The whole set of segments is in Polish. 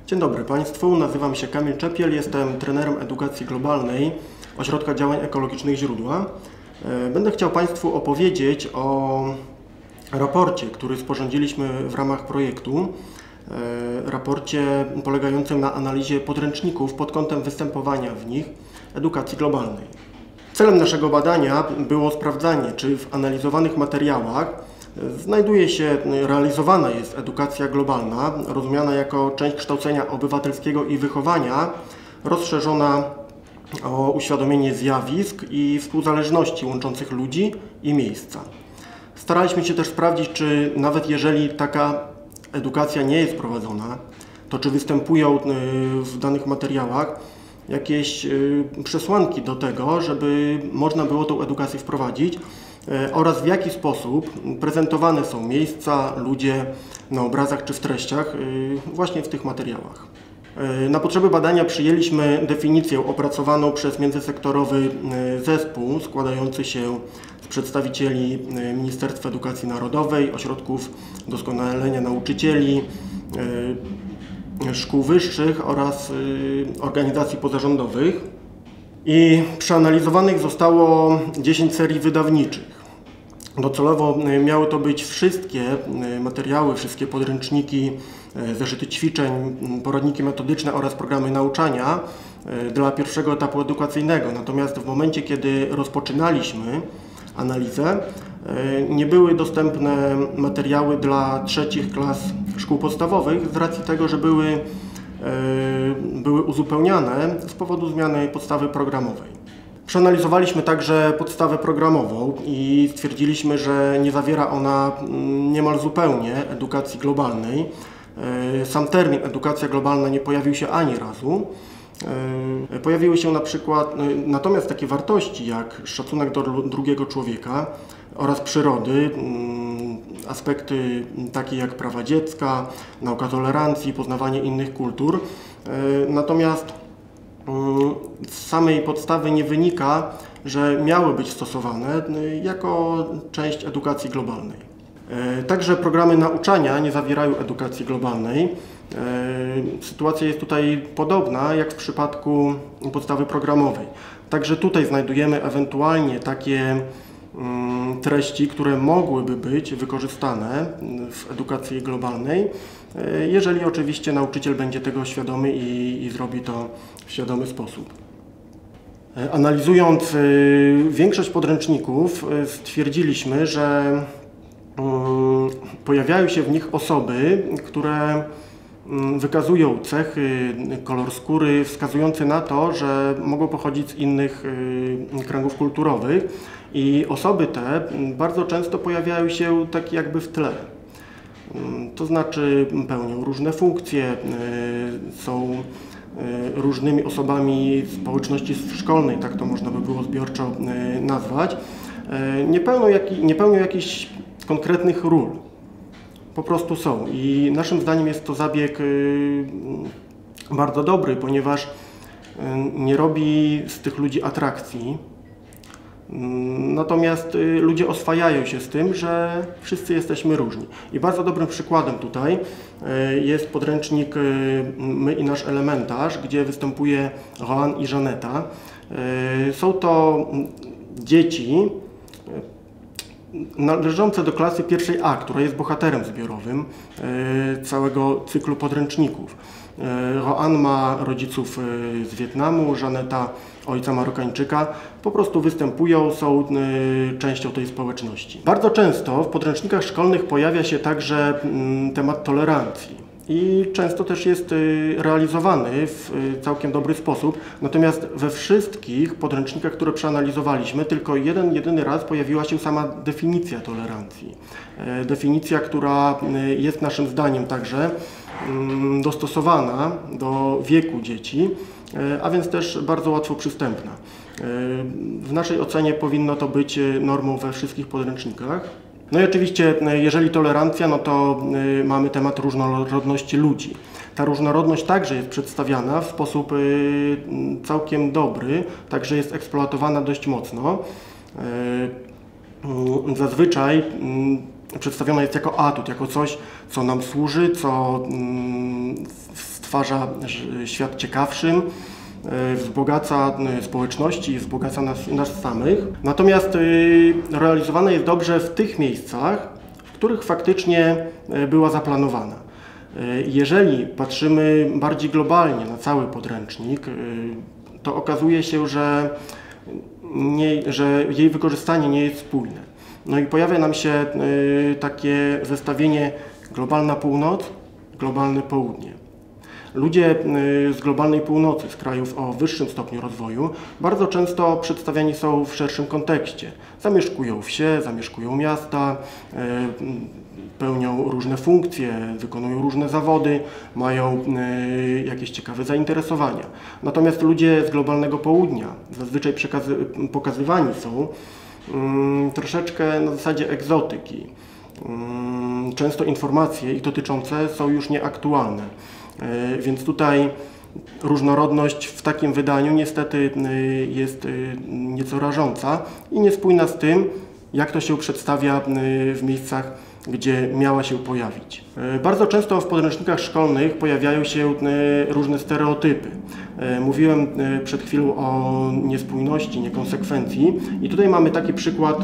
Dzień dobry Państwu, nazywam się Kamil Czepiel, jestem trenerem edukacji globalnej Ośrodka Działań Ekologicznych Źródła. Będę chciał Państwu opowiedzieć o raporcie, który sporządziliśmy w ramach projektu. Raporcie polegającym na analizie podręczników pod kątem występowania w nich edukacji globalnej. Celem naszego badania było sprawdzanie, czy w analizowanych materiałach realizowana jest edukacja globalna, rozumiana jako część kształcenia obywatelskiego i wychowania, rozszerzona o uświadomienie zjawisk i współzależności łączących ludzi i miejsca. Staraliśmy się też sprawdzić, czy nawet jeżeli taka edukacja nie jest prowadzona, to czy występują w danych materiałach jakieś przesłanki do tego, żeby można było tą edukację wprowadzić oraz w jaki sposób prezentowane są miejsca, ludzie na obrazach czy w treściach właśnie w tych materiałach. Na potrzeby badania przyjęliśmy definicję opracowaną przez międzysektorowy zespół składający się z przedstawicieli Ministerstwa Edukacji Narodowej, ośrodków doskonalenia nauczycieli, szkół wyższych oraz organizacji pozarządowych. I przeanalizowanych zostało 10 serii wydawniczych. Docelowo miały to być wszystkie materiały, wszystkie podręczniki, zeszyty ćwiczeń, poradniki metodyczne oraz programy nauczania dla pierwszego etapu edukacyjnego. Natomiast w momencie, kiedy rozpoczynaliśmy analizę, nie były dostępne materiały dla trzecich klas szkół podstawowych z racji tego, że były uzupełniane z powodu zmiany podstawy programowej. Przeanalizowaliśmy także podstawę programową i stwierdziliśmy, że nie zawiera ona niemal zupełnie edukacji globalnej. Sam termin edukacja globalna nie pojawił się ani razu. Pojawiły się natomiast takie wartości jak szacunek do drugiego człowieka oraz przyrody, aspekty takie jak prawa dziecka, nauka tolerancji, poznawanie innych kultur. Natomiast z samej podstawy nie wynika, że miały być stosowane jako część edukacji globalnej. Także programy nauczania nie zawierają edukacji globalnej. Sytuacja jest tutaj podobna jak w przypadku podstawy programowej. Także tutaj znajdujemy ewentualnie takie treści, które mogłyby być wykorzystane w edukacji globalnej, jeżeli oczywiście nauczyciel będzie tego świadomy i zrobi to w świadomy sposób. Analizując większość podręczników, stwierdziliśmy, że pojawiają się w nich osoby, które wykazują cechy, kolor skóry wskazujący na to, że mogą pochodzić z innych kręgów kulturowych i osoby te bardzo często pojawiają się tak jakby w tle. To znaczy pełnią różne funkcje, są różnymi osobami społeczności szkolnej, tak to można by było zbiorczo nazwać. Nie pełnią jakichś konkretnych ról. Po prostu są i naszym zdaniem jest to zabieg bardzo dobry, ponieważ nie robi z tych ludzi atrakcji. Natomiast ludzie oswajają się z tym, że wszyscy jesteśmy różni. I bardzo dobrym przykładem tutaj jest podręcznik My i nasz elementarz, gdzie występuje Roan i Żaneta. Są to dzieci należące do klasy pierwszej A, która jest bohaterem zbiorowym całego cyklu podręczników. Roan ma rodziców z Wietnamu, Żaneta ojca Marokańczyka. Po prostu występują, są częścią tej społeczności. Bardzo często w podręcznikach szkolnych pojawia się także temat tolerancji. I często też jest realizowany w całkiem dobry sposób. Natomiast we wszystkich podręcznikach, które przeanalizowaliśmy, tylko jedyny raz pojawiła się sama definicja tolerancji. Definicja, która jest naszym zdaniem także dostosowana do wieku dzieci, a więc też bardzo łatwo przystępna. W naszej ocenie powinno to być normą we wszystkich podręcznikach. No i oczywiście, jeżeli tolerancja, no to mamy temat różnorodności ludzi. Ta różnorodność także jest przedstawiana w sposób całkiem dobry, także jest eksploatowana dość mocno. Zazwyczaj przedstawiona jest jako atut, jako coś, co nam służy, co stwarza świat ciekawszym, wzbogaca społeczności i wzbogaca nas samych. Natomiast realizowana jest dobrze w tych miejscach, w których faktycznie była zaplanowana. Jeżeli patrzymy bardziej globalnie na cały podręcznik, to okazuje się, że jej wykorzystanie nie jest spójne. No i pojawia nam się takie zestawienie globalna północ, globalne południe. Ludzie z globalnej północy, z krajów o wyższym stopniu rozwoju, bardzo często przedstawiani są w szerszym kontekście. Zamieszkują wsie, zamieszkują miasta, pełnią różne funkcje, wykonują różne zawody, mają jakieś ciekawe zainteresowania. Natomiast ludzie z globalnego południa zazwyczaj pokazywani są troszeczkę na zasadzie egzotyki. Często informacje ich dotyczące są już nieaktualne. Więc tutaj różnorodność w takim wydaniu niestety jest nieco rażąca i niespójna z tym, jak to się przedstawia w miejscach, gdzie miała się pojawić. Bardzo często w podręcznikach szkolnych pojawiają się różne stereotypy. Mówiłem przed chwilą o niespójności, niekonsekwencji i tutaj mamy taki przykład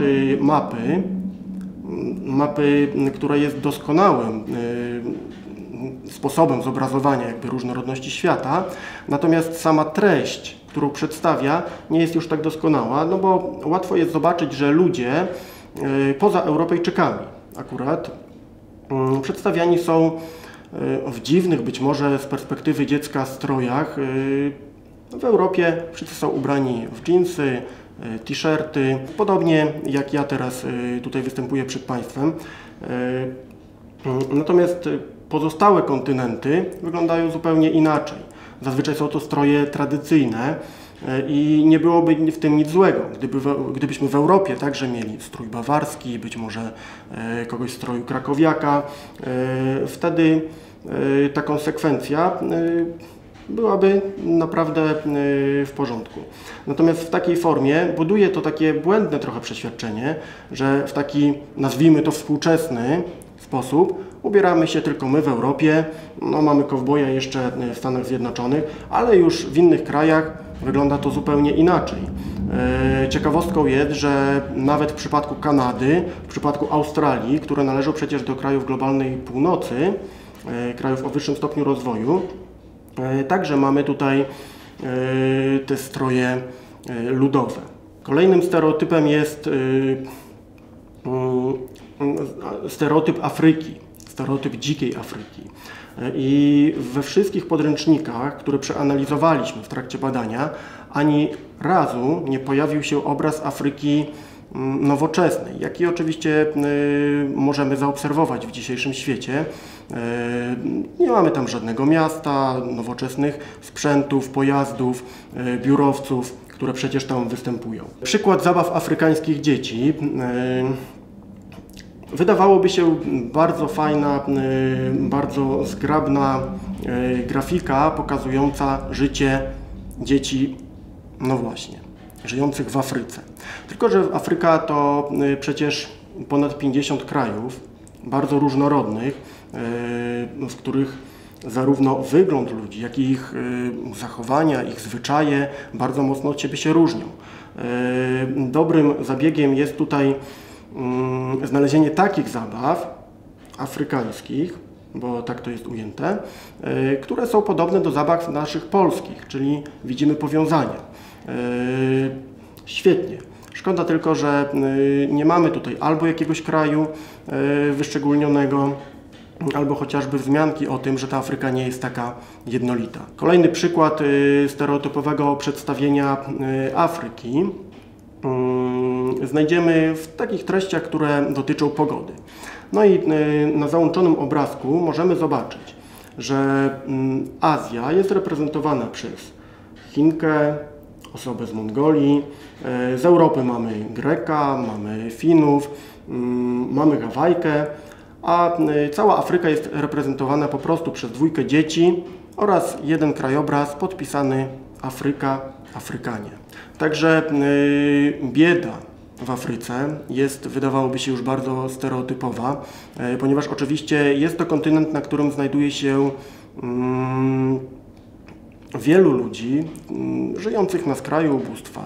mapy, która jest doskonałym sposobem zobrazowania różnorodności świata, natomiast sama treść, którą przedstawia, nie jest już tak doskonała, no bo łatwo jest zobaczyć, że ludzie poza Europejczykami akurat przedstawiani są w dziwnych, być może z perspektywy dziecka, strojach. W Europie wszyscy są ubrani w dżinsy, t-shirty, podobnie jak ja teraz tutaj występuję przed Państwem. Natomiast pozostałe kontynenty wyglądają zupełnie inaczej. Zazwyczaj są to stroje tradycyjne i nie byłoby w tym nic złego, gdybyśmy w Europie także mieli strój bawarski, być może kogoś z stroju krakowiaka. Wtedy ta konsekwencja byłaby naprawdę w porządku. Natomiast w takiej formie buduje to takie błędne trochę przeświadczenie, że w taki, nazwijmy to, współczesny sposób ubieramy się tylko my w Europie, no mamy kowboja jeszcze w Stanach Zjednoczonych, ale już w innych krajach wygląda to zupełnie inaczej. Ciekawostką jest, że nawet w przypadku Kanady, w przypadku Australii, które należą przecież do krajów globalnej północy, krajów o wyższym stopniu rozwoju, także mamy tutaj te stroje ludowe. Kolejnym stereotypem jest stereotyp Afryki, stereotyp dzikiej Afryki. I we wszystkich podręcznikach, które przeanalizowaliśmy w trakcie badania, ani razu nie pojawił się obraz Afryki nowoczesnej, jaki oczywiście możemy zaobserwować w dzisiejszym świecie. Nie mamy tam żadnego miasta, nowoczesnych sprzętów, pojazdów, biurowców, które przecież tam występują. Przykład zabaw afrykańskich dzieci. Wydawałoby się bardzo fajna, bardzo zgrabna grafika pokazująca życie dzieci, no właśnie, żyjących w Afryce. Tylko że Afryka to przecież ponad 50 krajów, bardzo różnorodnych, w których zarówno wygląd ludzi, jak i ich zachowania, ich zwyczaje bardzo mocno od siebie się różnią. Dobrym zabiegiem jest tutaj znalezienie takich zabaw afrykańskich, bo tak to jest ujęte, które są podobne do zabaw naszych polskich, czyli widzimy powiązania. Świetnie. Szkoda tylko, że nie mamy tutaj albo jakiegoś kraju wyszczególnionego, albo chociażby wzmianki o tym, że ta Afryka nie jest taka jednolita. Kolejny przykład stereotypowego przedstawienia Afryki znajdziemy w takich treściach, które dotyczą pogody. No i na załączonym obrazku możemy zobaczyć, że Azja jest reprezentowana przez Chinkę, osobę z Mongolii, z Europy mamy Greka, mamy Finów, mamy Hawajkę, a cała Afryka jest reprezentowana po prostu przez dwójkę dzieci oraz jeden krajobraz podpisany Afryka, Afrykanie. Także bieda w Afryce jest, wydawałoby się, już bardzo stereotypowa, ponieważ oczywiście jest to kontynent, na którym znajduje się wielu ludzi żyjących na skraju ubóstwa.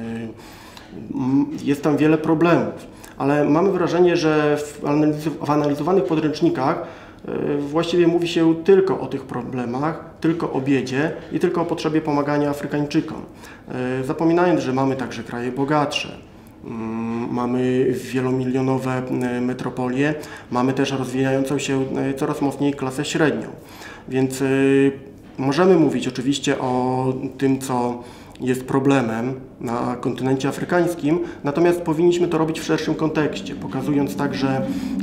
Jest tam wiele problemów, ale mamy wrażenie, że w analizowanych podręcznikach właściwie mówi się tylko o tych problemach, tylko o biedzie i tylko o potrzebie pomagania Afrykańczykom. Zapominając, że mamy także kraje bogatsze, mamy wielomilionowe metropolie, mamy też rozwijającą się coraz mocniej klasę średnią. Więc możemy mówić oczywiście o tym, co jest problemem na kontynencie afrykańskim, natomiast powinniśmy to robić w szerszym kontekście, pokazując także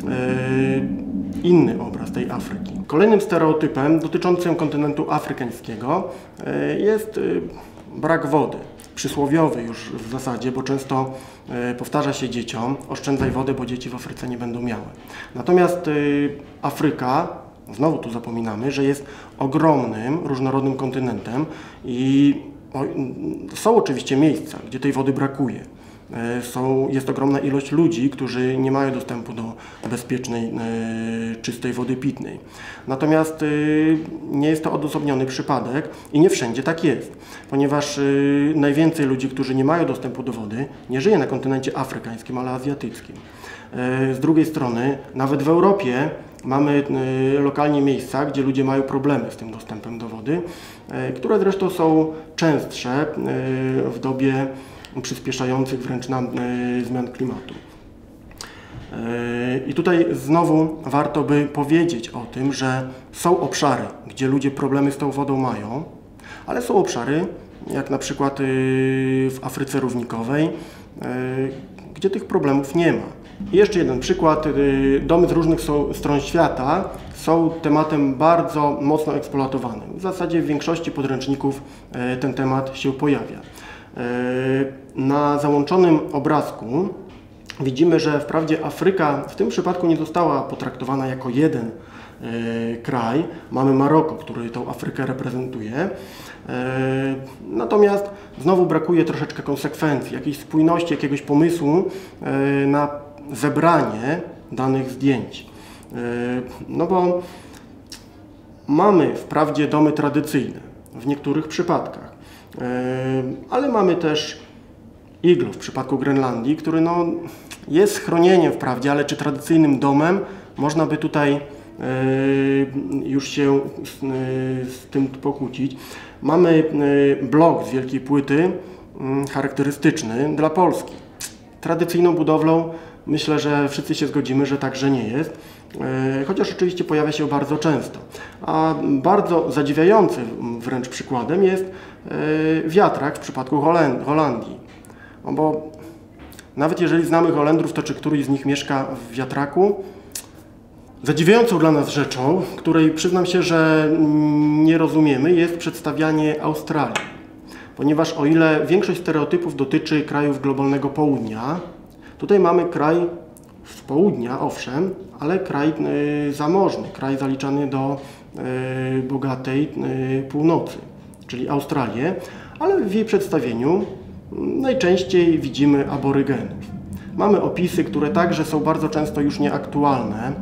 inny obraz tej Afryki. Kolejnym stereotypem dotyczącym kontynentu afrykańskiego jest brak wody. Przysłowiowy już w zasadzie, bo często powtarza się dzieciom: oszczędzaj wodę, bo dzieci w Afryce nie będą miały. Natomiast Afryka, znowu tu zapominamy, że jest ogromnym, różnorodnym kontynentem i są oczywiście miejsca, gdzie tej wody brakuje. Jest ogromna ilość ludzi, którzy nie mają dostępu do bezpiecznej, czystej wody pitnej. Natomiast nie jest to odosobniony przypadek i nie wszędzie tak jest, ponieważ najwięcej ludzi, którzy nie mają dostępu do wody, nie żyje na kontynencie afrykańskim, ale azjatyckim. Z drugiej strony, nawet w Europie mamy lokalnie miejsca, gdzie ludzie mają problemy z tym dostępem do wody, które zresztą są częstsze w dobie przyspieszających wręcz nam zmian klimatu. I tutaj znowu warto by powiedzieć o tym, że są obszary, gdzie ludzie problemy z tą wodą mają, ale są obszary, jak na przykład w Afryce Równikowej, gdzie tych problemów nie ma. I jeszcze jeden przykład. Domy z różnych stron świata są tematem bardzo mocno eksploatowanym. W zasadzie w większości podręczników ten temat się pojawia. Na załączonym obrazku widzimy, że wprawdzie Afryka w tym przypadku nie została potraktowana jako jeden kraj. Mamy Maroko, który tą Afrykę reprezentuje. Natomiast znowu brakuje troszeczkę konsekwencji, jakiejś spójności, jakiegoś pomysłu na zebranie danych zdjęć. No bo mamy wprawdzie domy tradycyjne w niektórych przypadkach, ale mamy też iglo w przypadku Grenlandii, który jest schronieniem wprawdzie, ale czy tradycyjnym domem, można by tutaj już się z tym pokłócić. Mamy blok z wielkiej płyty charakterystyczny dla Polski. Tradycyjną budowlą myślę, że wszyscy się zgodzimy, że także nie jest, chociaż oczywiście pojawia się bardzo często. A bardzo zadziwiającym wręcz przykładem jest wiatrak w przypadku Holandii. No bo nawet jeżeli znamy Holendrów, to czy któryś z nich mieszka w wiatraku? Zadziwiającą dla nas rzeczą, której przyznam się, że nie rozumiemy, jest przedstawianie Australii. Ponieważ o ile większość stereotypów dotyczy krajów globalnego południa, tutaj mamy kraj z południa, owszem, ale kraj zamożny, kraj zaliczany do bogatej północy, czyli Australię, ale w jej przedstawieniu najczęściej widzimy aborygenów. Mamy opisy, które także są bardzo często już nieaktualne.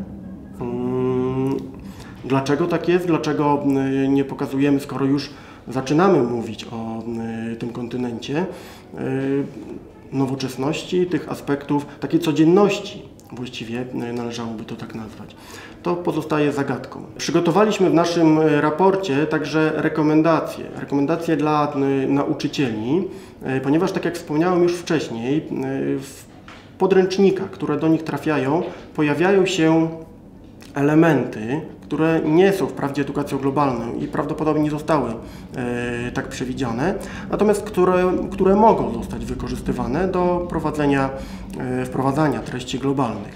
Dlaczego tak jest? Dlaczego nie pokazujemy, skoro już zaczynamy mówić o tym kontynencie, nowoczesności, tych aspektów, takiej codzienności, właściwie należałoby to tak nazwać. To pozostaje zagadką. Przygotowaliśmy w naszym raporcie także rekomendacje dla nauczycieli, ponieważ tak jak wspomniałem już wcześniej, w podręcznikach, które do nich trafiają, pojawiają się elementy, które nie są wprawdzie edukacją globalną i prawdopodobnie nie zostały tak przewidziane, natomiast które mogą zostać wykorzystywane do wprowadzania treści globalnych.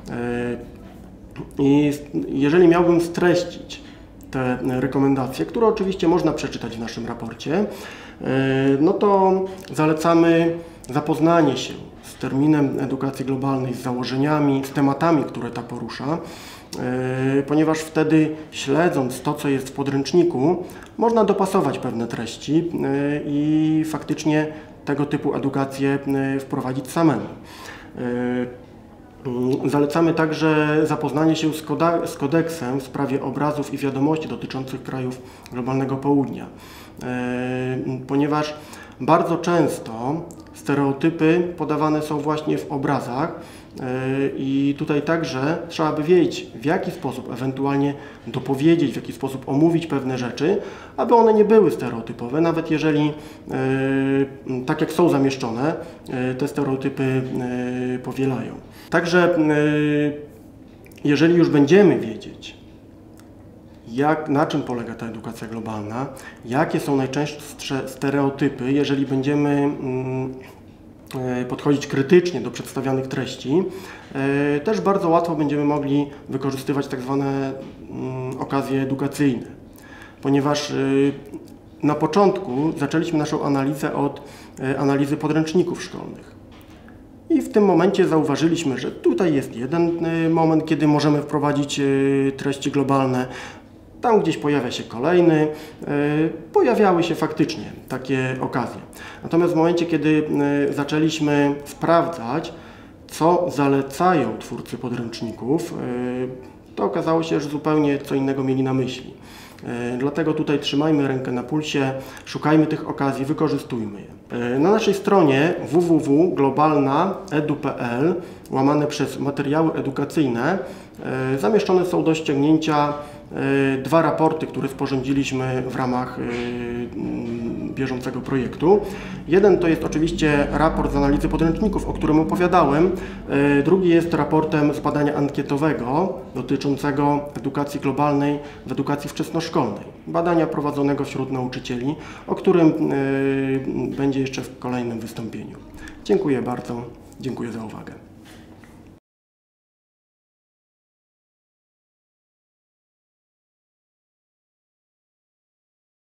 I jeżeli miałbym streścić te rekomendacje, które oczywiście można przeczytać w naszym raporcie, no to zalecamy zapoznanie się z terminem edukacji globalnej, z założeniami, z tematami, które ta porusza, ponieważ wtedy, śledząc to, co jest w podręczniku, można dopasować pewne treści i faktycznie tego typu edukację wprowadzić samemu. Zalecamy także zapoznanie się z kodeksem w sprawie obrazów i wiadomości dotyczących krajów globalnego południa, ponieważ bardzo często stereotypy podawane są właśnie w obrazach i tutaj także trzeba by wiedzieć, w jaki sposób ewentualnie dopowiedzieć, w jaki sposób omówić pewne rzeczy, aby one nie były stereotypowe, nawet jeżeli tak jak są zamieszczone, te stereotypy powielają. Także jeżeli już będziemy wiedzieć, na czym polega ta edukacja globalna, jakie są najczęstsze stereotypy, jeżeli będziemy podchodzić krytycznie do przedstawianych treści, też bardzo łatwo będziemy mogli wykorzystywać tak zwane okazje edukacyjne, ponieważ na początku zaczęliśmy naszą analizę od analizy podręczników szkolnych. I w tym momencie zauważyliśmy, że tutaj jest jeden moment, kiedy możemy wprowadzić treści globalne. Tam gdzieś pojawia się kolejny. Pojawiały się faktycznie takie okazje. Natomiast w momencie, kiedy zaczęliśmy sprawdzać, co zalecają twórcy podręczników, to okazało się, że zupełnie co innego mieli na myśli. Dlatego tutaj trzymajmy rękę na pulsie, szukajmy tych okazji, wykorzystujmy je. Na naszej stronie www.globalna.edu.pl / materiały edukacyjne zamieszczone są do ściągnięcia dwa raporty, które sporządziliśmy w ramach bieżącego projektu. Jeden to jest oczywiście raport z analizy podręczników, o którym opowiadałem. Drugi jest raportem z badania ankietowego dotyczącego edukacji globalnej w edukacji wczesnoszkolnej. Badania prowadzonego wśród nauczycieli, o którym będzie jeszcze w kolejnym wystąpieniu. Dziękuję bardzo. Dziękuję za uwagę.